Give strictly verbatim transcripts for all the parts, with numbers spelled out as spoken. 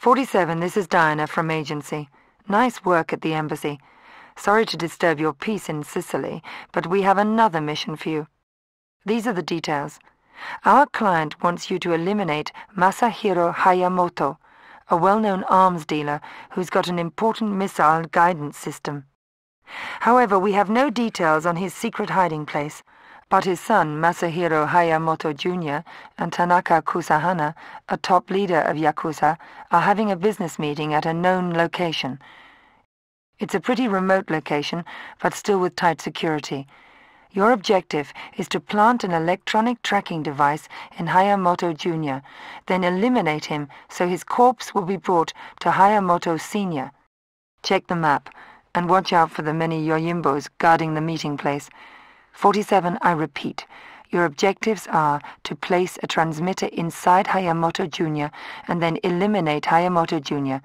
forty-seven, this is Diana from agency. Nice work at the embassy. Sorry to disturb your peace in Sicily, but we have another mission for you. These are the details. Our client wants you to eliminate Masahiro Hayamoto, a well-known arms dealer who's got an important missile guidance system. However, we have no details on his secret hiding place, but his son, Masahiro Hayamoto Junior, and Tanaka Kusahana, a top leader of Yakuza, are having a business meeting at a known location. It's a pretty remote location, but still with tight security. Your objective is to plant an electronic tracking device in Hayamoto Junior, then eliminate him so his corpse will be brought to Hayamoto Senior. Check the map, and watch out for the many Yoyimbos guarding the meeting place. forty-seven, I repeat, your objectives are to place a transmitter inside Hayamoto Junior and then eliminate Hayamoto Junior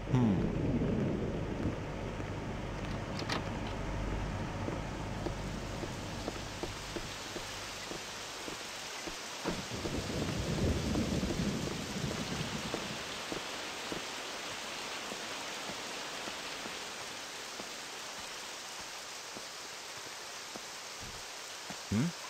Hmm?